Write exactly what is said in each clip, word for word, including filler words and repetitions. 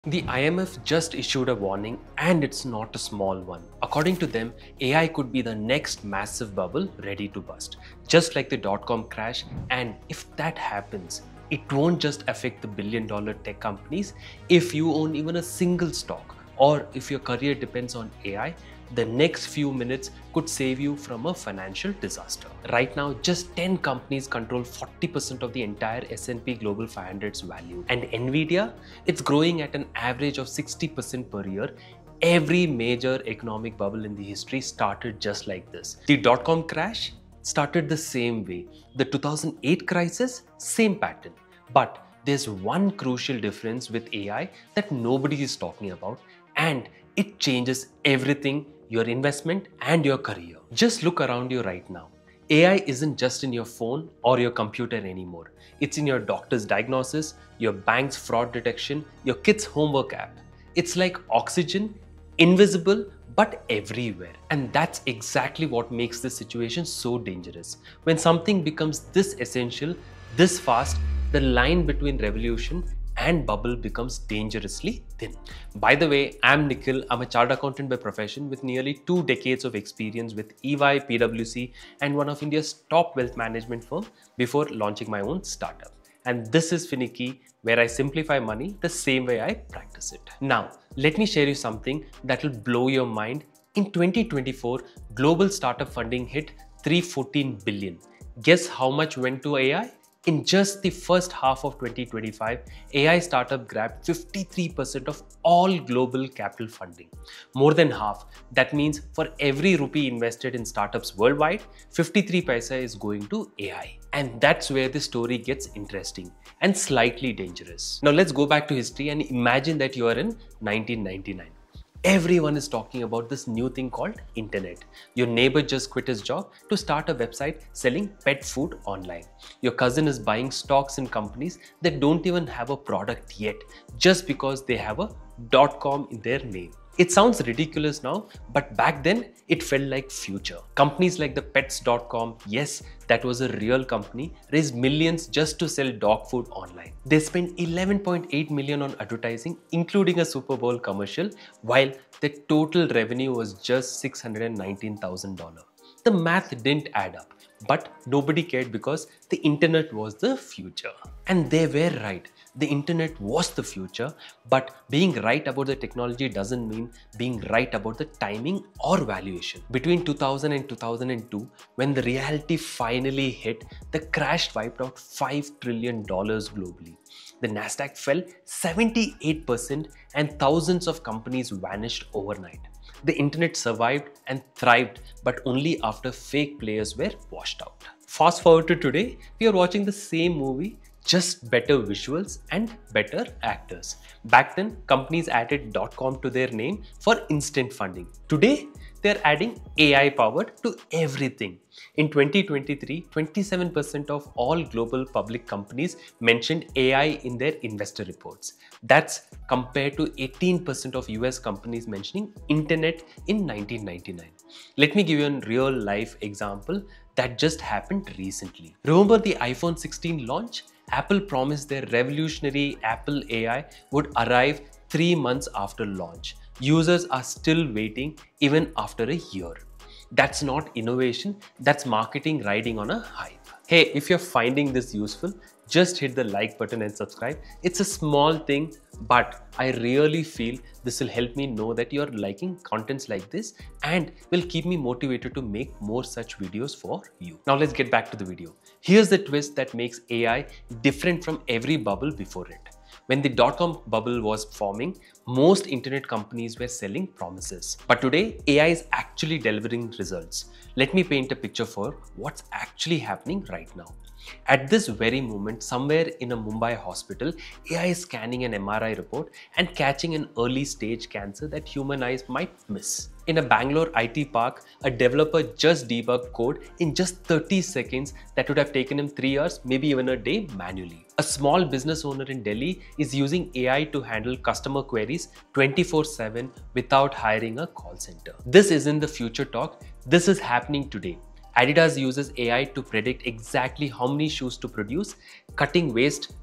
The I M F just issued a warning, and it's not a small one. According to them, A I could be the next massive bubble ready to bust, just like the dot-com crash. And if that happens, it won't just affect the billion-dollar tech companies. If you own even a single stock, or if your career depends on A I, the next few minutes could save you from a financial disaster. Right now, just ten companies control forty percent of the entire S and P Global five hundred's value. And Nvidia, it's growing at an average of sixty percent per year. Every major economic bubble in the history started just like this. The dot-com crash started the same way. The two thousand eight crisis, same pattern. But there's one crucial difference with A I that nobody is talking about, and it changes everything, your investment and your career. Just look around you right now. A I isn't just in your phone or your computer anymore. It's in your doctor's diagnosis, your bank's fraud detection, your kid's homework app. It's like oxygen, invisible but everywhere. And that's exactly what makes this situation so dangerous. When something becomes this essential, this fast, the line between revolution and bubble becomes dangerously thin. By the way, I'm Nikhil. I'm a chartered accountant by profession with nearly two decades of experience with E Y, P W C and one of India's top wealth management firm before launching my own startup. And this is Finicky, where I simplify money the same way I practice it. Now, let me share you something that will blow your mind. In twenty twenty-four, global startup funding hit three hundred fourteen billion. Guess how much went to A I? In just the first half of twenty twenty-five, A I startup grabbed fifty-three percent of all global capital funding. More than half. That means for every rupee invested in startups worldwide, fifty-three paisa is going to A I. And that's where the story gets interesting and slightly dangerous. Now let's go back to history and imagine that you are in nineteen ninety-nine. Everyone is talking about this new thing called internet. Your neighbor just quit his job to start a website selling pet food online. Your cousin is buying stocks in companies that don't even have a product yet, just because they have a .com in their name. It sounds ridiculous now, but back then it felt like future. Companies like the pets dot com, yes, that was a real company, raised millions just to sell dog food online. They spent eleven point eight million on advertising, including a Super Bowl commercial, while the total revenue was just six hundred nineteen thousand dollars. The math didn't add up, but nobody cared because the internet was the future. And they were right. The internet was the future, but being right about the technology doesn't mean being right about the timing or valuation. Between two thousand and two thousand two, when the reality finally hit, the crash wiped out five trillion dollars globally. The Nasdaq fell seventy-eight percent and thousands of companies vanished overnight. The internet survived and thrived, but only after fake players were washed out. Fast forward to today, we are watching the same movie, just better visuals and better actors. Back then, companies added .com to their name for instant funding. Today, they're adding A I powered to everything. In twenty twenty-three, twenty-seven percent of all global public companies mentioned A I in their investor reports. That's compared to eighteen percent of U S companies mentioning internet in nineteen ninety-nine. Let me give you a real life example that just happened recently. Remember the iPhone sixteen launch? Apple promised their revolutionary Apple A I would arrive three months after launch. Users are still waiting even after a year. That's not innovation, that's marketing riding on a hype. Hey, if you're finding this useful, just hit the like button and subscribe. It's a small thing, but I really feel this will help me know that you're liking contents like this and will keep me motivated to make more such videos for you. Now let's get back to the video. Here's the twist that makes A I different from every bubble before it. When the dot-com bubble was forming, most internet companies were selling promises. But today, A I is actually delivering results. Let me paint a picture for what's actually happening right now. At this very moment, somewhere in a Mumbai hospital, A I is scanning an M R I report and catching an early stage cancer that human eyes might miss. In a Bangalore I T park, a developer just debugged code in just thirty seconds that would have taken him three hours, maybe even a day manually. A small business owner in Delhi is using A I to handle customer queries twenty-four seven without hiring a call center. This isn't the future talk, this is happening today. Adidas uses A I to predict exactly how many shoes to produce, cutting waste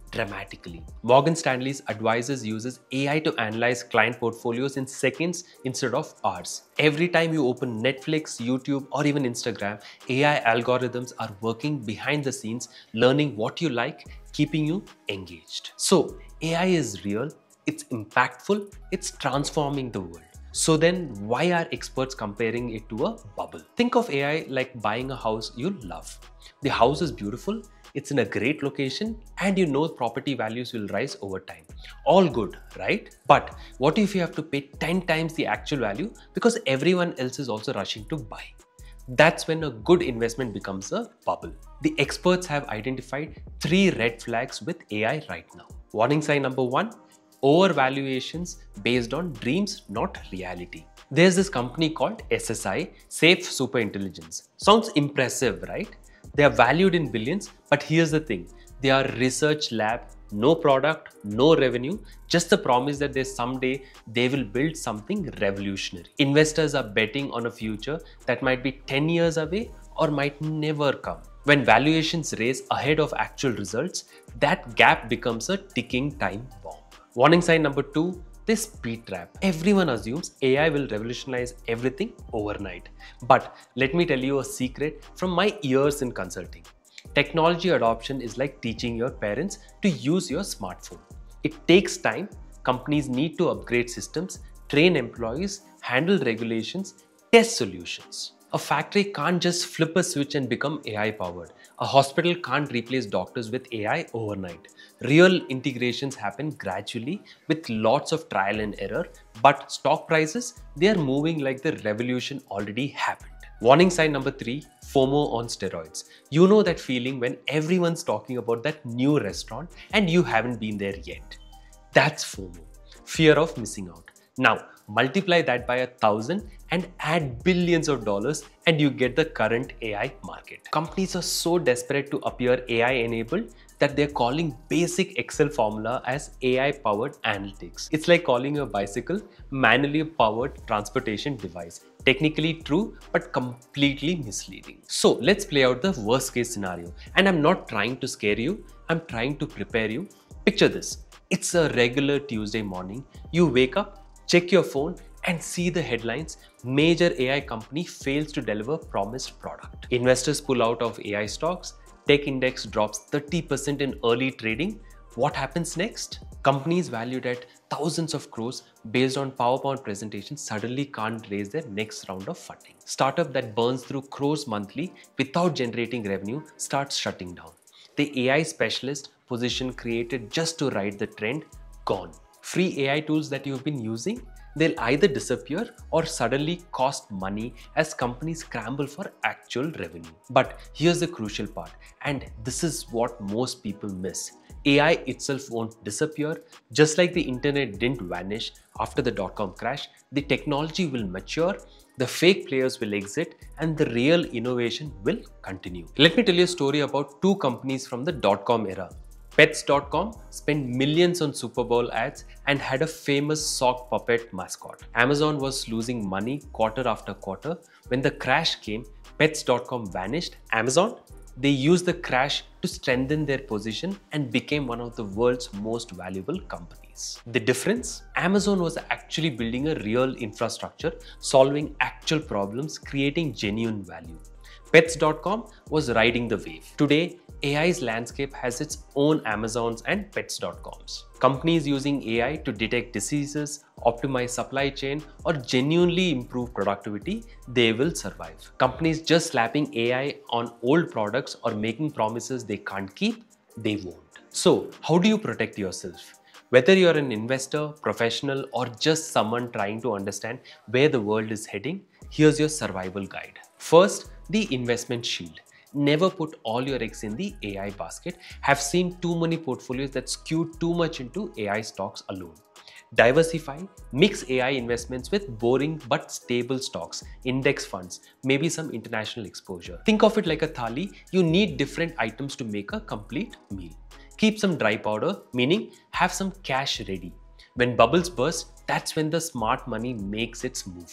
dramatically. Morgan Stanley's advisors uses A I to analyze client portfolios in seconds instead of hours. Every time you open Netflix, YouTube, or even Instagram, A I algorithms are working behind the scenes, learning what you like, keeping you engaged. So A I is real, it's impactful, it's transforming the world. So then why are experts comparing it to a bubble? Think of A I like buying a house you love. The house is beautiful, it's in a great location, and you know property values will rise over time. All good, right? But what if you have to pay ten times the actual value because everyone else is also rushing to buy? That's when a good investment becomes a bubble. The experts have identified three red flags with A I right now. Warning sign number one, overvaluations based on dreams, not reality. There's this company called S S I, Safe Superintelligence. Sounds impressive, right? They are valued in billions, but here's the thing. They are a research lab, no product, no revenue, just the promise that there's someday they will build something revolutionary. Investors are betting on a future that might be ten years away or might never come. When valuations raise ahead of actual results, that gap becomes a ticking time bomb. Warning sign number two, this speed trap. Everyone assumes A I will revolutionize everything overnight. But let me tell you a secret from my years in consulting. Technology adoption is like teaching your parents to use your smartphone. It takes time. Companies need to upgrade systems, train employees, handle regulations, test solutions. A factory can't just flip a switch and become A I powered. A hospital can't replace doctors with A I overnight. Real integrations happen gradually with lots of trial and error, but stock prices, they are moving like the revolution already happened. Warning sign number three, FOMO on steroids. You know that feeling when everyone's talking about that new restaurant and you haven't been there yet. That's FOMO, fear of missing out. Now, multiply that by a thousand and add billions of dollars and you get the current A I market. Companies are so desperate to appear A I enabled that they're calling basic Excel formula as A I powered analytics. It's like calling a bicycle manually powered transportation device. Technically true, but completely misleading. So let's play out the worst case scenario. And I'm not trying to scare you, I'm trying to prepare you. Picture this. It's a regular Tuesday morning. You wake up, check your phone and see the headlines. Major A I company fails to deliver promised product. Investors pull out of A I stocks. Tech index drops thirty percent in early trading. What happens next? Companies valued at thousands of crores based on PowerPoint presentations suddenly can't raise their next round of funding. Startup that burns through crores monthly without generating revenue starts shutting down. The A I specialist position created just to ride the trend, gone. Free A I tools that you've been using, they'll either disappear or suddenly cost money as companies scramble for actual revenue. But here's the crucial part, and this is what most people miss. A I itself won't disappear. Just like the internet didn't vanish after the dot-com crash, the technology will mature, the fake players will exit, and the real innovation will continue. Let me tell you a story about two companies from the dot-com era. Pets dot com spent millions on Super Bowl ads and had a famous sock puppet mascot. Amazon was losing money quarter after quarter. When the crash came, Pets dot com vanished. Amazon, they used the crash to strengthen their position and became one of the world's most valuable companies. The difference? Amazon was actually building a real infrastructure, solving actual problems, creating genuine value. Pets dot com was riding the wave. Today, A I's landscape has its own Amazons and Pets dot coms. Companies using A I to detect diseases, optimize supply chain, or genuinely improve productivity, they will survive. Companies just slapping A I on old products or making promises they can't keep, they won't. So, how do you protect yourself? Whether you're an investor, professional, or just someone trying to understand where the world is heading, here's your survival guide. First, the investment shield. Never put all your eggs in the A I basket. Have seen too many portfolios that skew too much into A I stocks alone. Diversify, mix A I investments with boring but stable stocks, index funds, maybe some international exposure. Think of it like a thali. You need different items to make a complete meal. Keep some dry powder, meaning have some cash ready. When bubbles burst, that's when the smart money makes its move.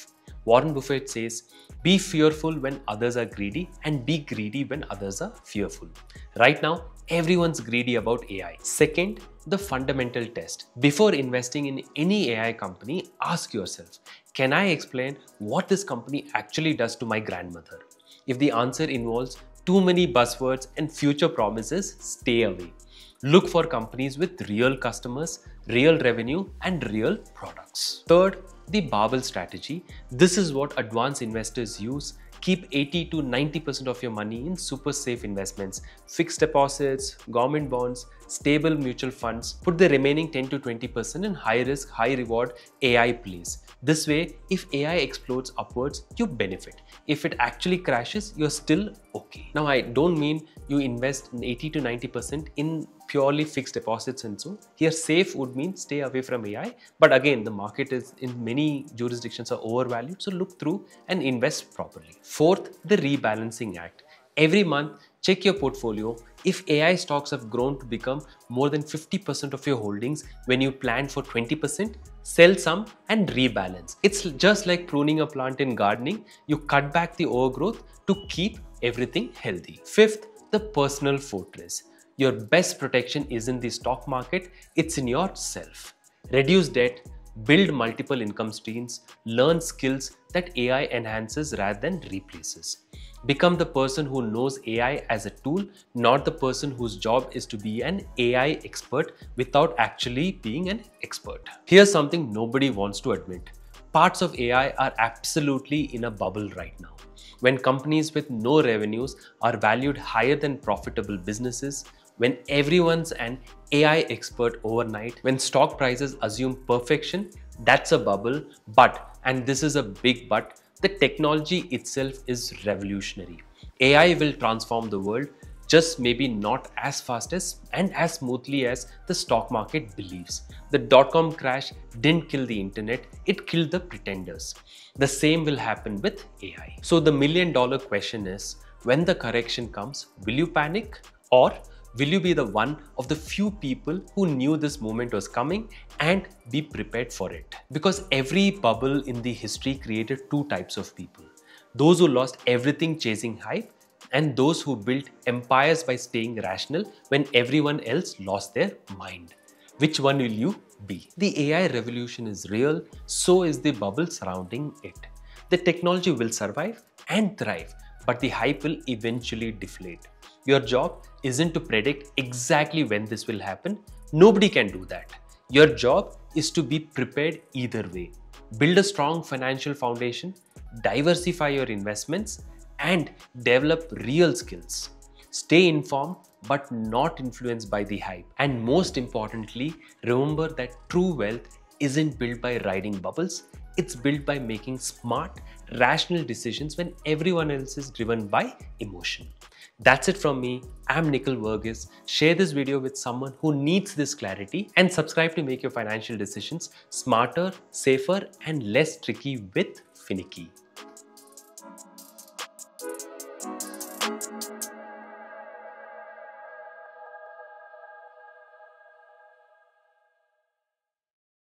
Warren Buffett says, be fearful when others are greedy and be greedy when others are fearful. Right now, everyone's greedy about A I. Second, the fundamental test. Before investing in any A I company, ask yourself, can I explain what this company actually does to my grandmother? If the answer involves too many buzzwords and future promises, stay away. Look for companies with real customers, real revenue, and real products. Third, the barbell strategy. This is what advanced investors use. Keep eighty to ninety percent of your money in super safe investments, fixed deposits, government bonds, stable mutual funds. Put the remaining ten to twenty percent in high risk, high reward A I plays. This way, if A I explodes upwards, you benefit. If it actually crashes, you're still okay. Now, I don't mean you invest in eighty to ninety percent in purely fixed deposits and so. Here, safe would mean stay away from A I. But again, the market is in many jurisdictions are overvalued. So look through and invest properly. Fourth, the rebalancing act. Every month, check your portfolio. If A I stocks have grown to become more than fifty percent of your holdings when you planned for twenty percent, sell some and rebalance. It's just like pruning a plant in gardening. You cut back the overgrowth to keep everything healthy. Fifth, the personal fortress. Your best protection isn't the stock market, it's in yourself. Reduce debt, build multiple income streams, learn skills that A I enhances rather than replaces. Become the person who knows A I as a tool, not the person whose job is to be an A I expert without actually being an expert. Here's something nobody wants to admit. Parts of A I are absolutely in a bubble right now. When companies with no revenues are valued higher than profitable businesses, when everyone's an A I expert overnight, when stock prices assume perfection, that's a bubble. But, and this is a big but, the technology itself is revolutionary. A I will transform the world, just maybe not as fast as and as smoothly as the stock market believes. The dot-com crash didn't kill the internet, it killed the pretenders. The same will happen with A I. So the million dollar question is, when the correction comes, will you panic or will you be the one of the few people who knew this moment was coming and be prepared for it? Because every bubble in the history created two types of people. Those who lost everything chasing hype and those who built empires by staying rational when everyone else lost their mind. Which one will you be? The A I revolution is real, so is the bubble surrounding it. The technology will survive and thrive, but the hype will eventually deflate. Your job isn't to predict exactly when this will happen. Nobody can do that. Your job is to be prepared either way. Build a strong financial foundation, diversify your investments, and develop real skills. Stay informed but not influenced by the hype. And most importantly, remember that true wealth isn't built by riding bubbles. It's built by making smart, rational decisions when everyone else is driven by emotion. That's it from me. I'm Nikhil Verghese. Share this video with someone who needs this clarity and subscribe to make your financial decisions smarter, safer, and less tricky with Finicky.